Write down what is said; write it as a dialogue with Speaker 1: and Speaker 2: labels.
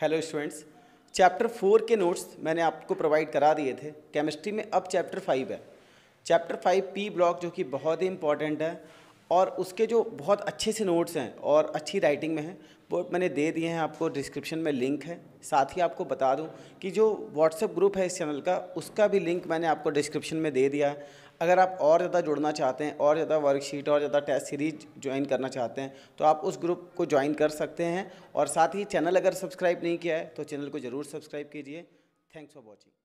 Speaker 1: Hello students, chapter 4 के notes मैंने आपको प्रोवाइड करा दिए थे केमिस्ट्री में। अब चैप्टर 5 है। चैप्टर 5 पी ब्लॉक जो कि बहुत ही इंपॉर्टेंट है और उसके जो बहुत अच्छे से नोट्स हैं और अच्छी राइटिंग में हैं वो मैंने दे दिए हैं आपको। डिस्क्रिप्शन में लिंक है। साथ ही आपको बता दूं कि जो व्हाट्सएप ग्रुप है इस चैनल का, उसका भी लिंक मैंने आपको डिस्क्रिप्शन में दे दिया है। अगर आप और ज़्यादा जुड़ना चाहते हैं और ज़्यादा वर्कशीट और ज़्यादा टेस्ट सीरीज ज्वाइन करना चाहते हैं तो आप उस ग्रुप को ज्वाइन कर सकते हैं। और साथ ही चैनल अगर सब्सक्राइब नहीं किया है तो चैनल को ज़रूर सब्सक्राइब कीजिए। Thanks for watching.